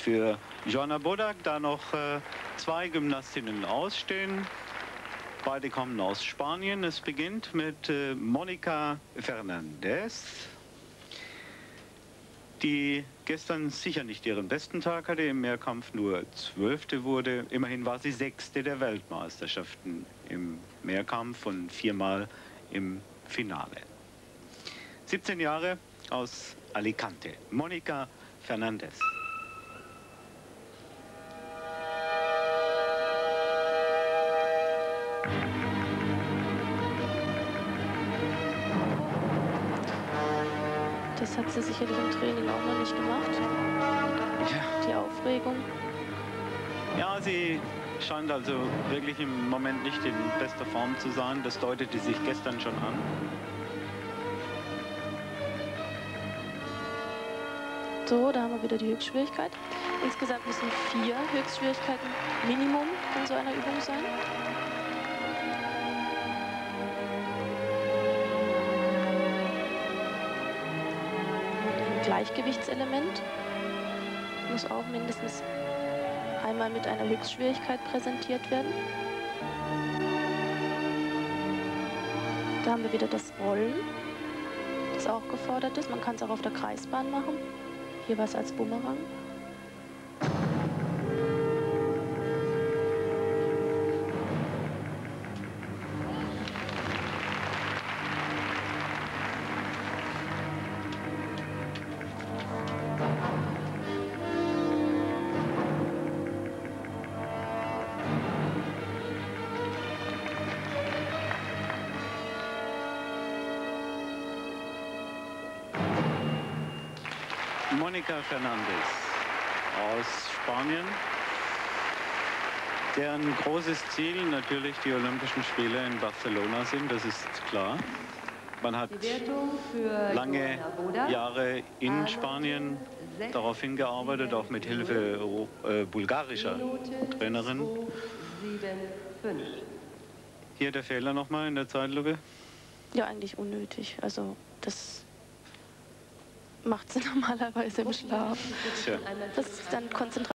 für Joanna Bodak, da noch zwei Gymnastinnen ausstehen. Beide kommen aus Spanien. Es beginnt mit Mónica Fernández, die gestern sicher nicht ihren besten Tag hatte, im Mehrkampf nur 12. wurde. Immerhin war sie 6. der Weltmeisterschaften im Mehrkampf und 4-mal im Finale. 17 Jahre aus Alicante, Mónica Fernández. Das hat sie sicherlich im Training auch noch nicht gemacht. Ja. Die Aufregung. Ja, sie scheint also wirklich im Moment nicht in bester Form zu sein. Das deutete sich gestern schon an. So, da haben wir wieder die Höchstschwierigkeit. Insgesamt müssen 4 Höchstschwierigkeiten Minimum in so einer Übung sein. Gleichgewichtselement muss auch mindestens einmal mit einer Höchstschwierigkeit präsentiert werden. Da haben wir wieder das Rollen, das auch gefordert ist. Man kann es auch auf der Kreisbahn machen, jeweils als Bumerang. Mónica Fernández aus Spanien, deren großes Ziel natürlich die Olympischen Spiele in Barcelona sind, das ist klar. Man hat lange Jahre in Spanien darauf hingearbeitet, auch mit Hilfe bulgarischer Trainerin. Hier der Fehler nochmal in der Zeitlupe. Ja, eigentlich unnötig. Also das macht sie normalerweise im Schlaf. Tja. Das ist dann Konzentration.